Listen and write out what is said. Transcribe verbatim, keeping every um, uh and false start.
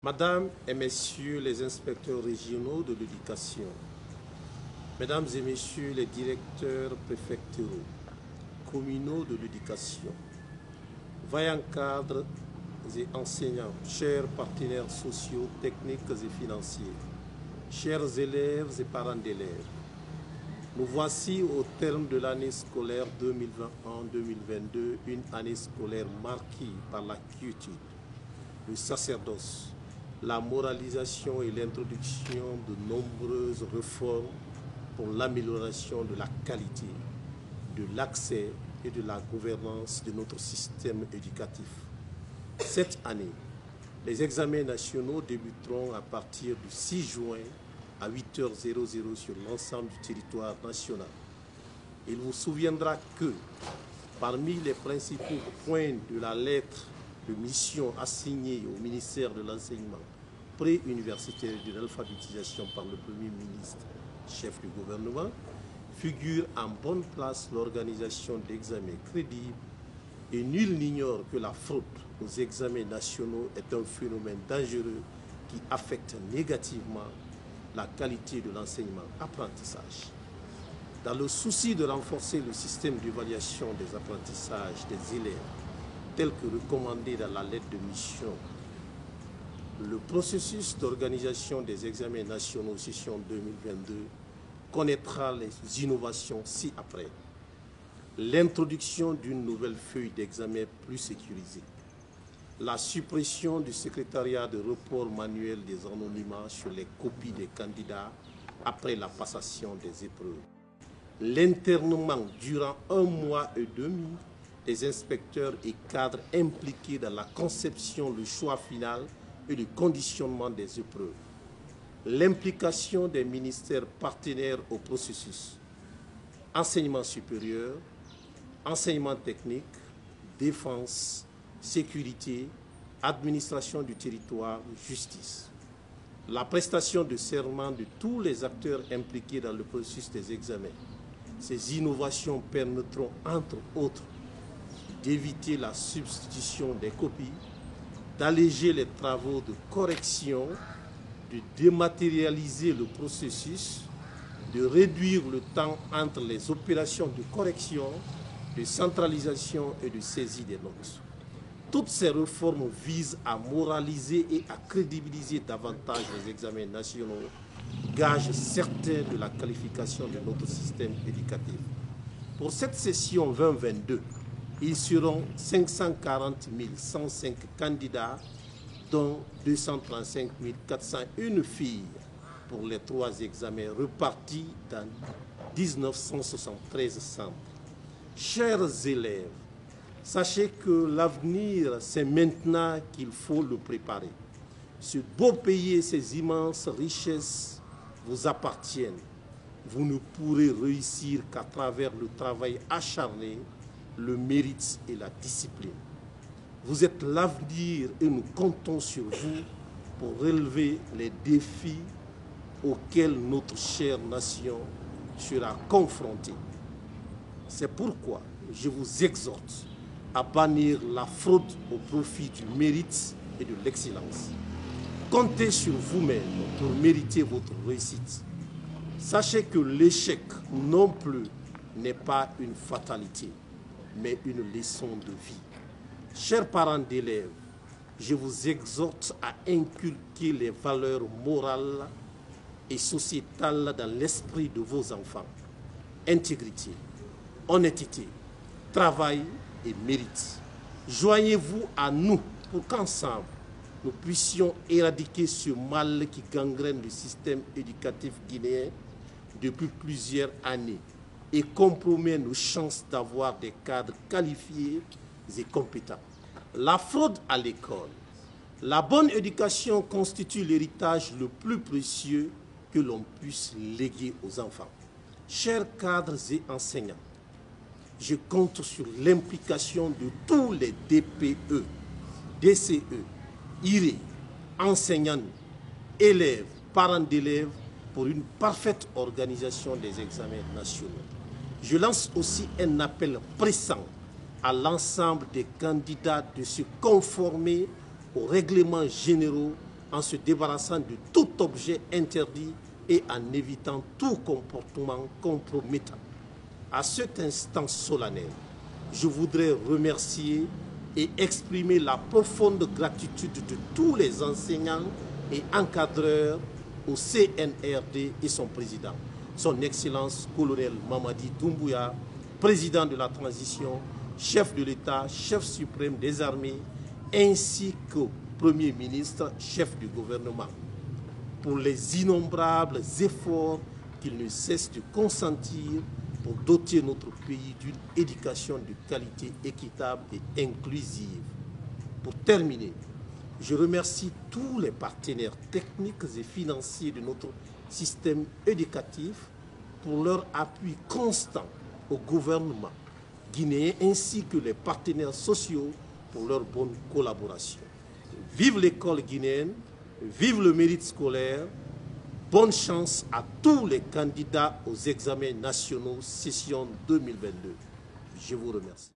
Madame et Messieurs les inspecteurs régionaux de l'éducation, Mesdames et Messieurs les directeurs préfectoraux, communaux de l'éducation, vaillants cadres et enseignants, chers partenaires sociaux, techniques et financiers, chers élèves et parents d'élèves, nous voici au terme de l'année scolaire deux mille vingt et un deux mille vingt-deux, une année scolaire marquée par la quiétude, le sacerdoce, la moralisation et l'introduction de nombreuses réformes pour l'amélioration de la qualité, de l'accès et de la gouvernance de notre système éducatif. Cette année, les examens nationaux débuteront à partir du six juin à huit heures sur l'ensemble du territoire national. Il vous souviendra que parmi les principaux points de la lettre de mission assignée au ministère de l'enseignement pré-universitaire et de l'alphabétisation par le Premier ministre, chef du gouvernement, figure en bonne place l'organisation d'examens crédibles et nul n'ignore que la fraude aux examens nationaux est un phénomène dangereux qui affecte négativement la qualité de l'enseignement-apprentissage. Dans le souci de renforcer le système d'évaluation des apprentissages des élèves, tel que recommandé dans la lettre de mission, le processus d'organisation des examens nationaux session deux mille vingt-deux connaîtra les innovations ci-après. L'introduction d'une nouvelle feuille d'examen plus sécurisée, la suppression du secrétariat de report manuel des anonymats sur les copies des candidats après la passation des épreuves, l'internement durant un mois et demi des inspecteurs et cadres impliqués dans la conception, le choix final et le conditionnement des épreuves, l'implication des ministères partenaires au processus, enseignement supérieur, enseignement technique, défense, sécurité, administration du territoire, justice. La prestation de serment de tous les acteurs impliqués dans le processus des examens. Ces innovations permettront, entre autres, d'éviter la substitution des copies, d'alléger les travaux de correction, de dématérialiser le processus, de réduire le temps entre les opérations de correction, de centralisation et de saisie des notes. Toutes ces réformes visent à moraliser et à crédibiliser davantage les examens nationaux, gage certain de la qualification de notre système éducatif. Pour cette session vingt vingt-deux, ils seront cinq cent quarante mille cent cinq candidats, dont deux cent trente-cinq mille quatre cent un filles pour les trois examens repartis dans mille neuf cent soixante-treize centres. Chers élèves, sachez que l'avenir, c'est maintenant qu'il faut le préparer. Ce beau pays et ses immenses richesses vous appartiennent. Vous ne pourrez réussir qu'à travers le travail acharné, le mérite et la discipline. Vous êtes l'avenir et nous comptons sur vous pour relever les défis auxquels notre chère nation sera confrontée. C'est pourquoi je vous exhorte à bannir la fraude au profit du mérite et de l'excellence. Comptez sur vous-même pour mériter votre réussite. Sachez que l'échec non plus n'est pas une fatalité, mais une leçon de vie. Chers parents d'élèves, je vous exhorte à inculquer les valeurs morales et sociétales dans l'esprit de vos enfants. Intégrité, honnêteté, travail et mérite. Joignez-vous à nous pour qu'ensemble, nous puissions éradiquer ce mal qui gangrène le système éducatif guinéen depuis plusieurs années et compromet nos chances d'avoir des cadres qualifiés et compétents. La fraude à l'école. La bonne éducation constitue l'héritage le plus précieux que l'on puisse léguer aux enfants. Chers cadres et enseignants, je compte sur l'implication de tous les D P E, D C E, I R E, enseignants, élèves, parents d'élèves pour une parfaite organisation des examens nationaux. Je lance aussi un appel pressant à l'ensemble des candidats de se conformer aux règlements généraux en se débarrassant de tout objet interdit et en évitant tout comportement compromettant. À cet instant solennel, je voudrais remercier et exprimer la profonde gratitude de tous les enseignants et encadreurs au C N R D et son président, son Excellence colonel Mamadi Doumbouya, président de la transition, chef de l'État, chef suprême des armées, ainsi qu'au Premier ministre, chef du gouvernement, pour les innombrables efforts qu'ils ne cessent de consentir pour doter notre pays d'une éducation de qualité équitable et inclusive. Pour terminer, je remercie tous les partenaires techniques et financiers de notre système éducatif pour leur appui constant au gouvernement guinéen ainsi que les partenaires sociaux pour leur bonne collaboration. Vive l'école guinéenne, vive le mérite scolaire. Bonne chance à tous les candidats aux examens nationaux session deux mille vingt-deux. Je vous remercie.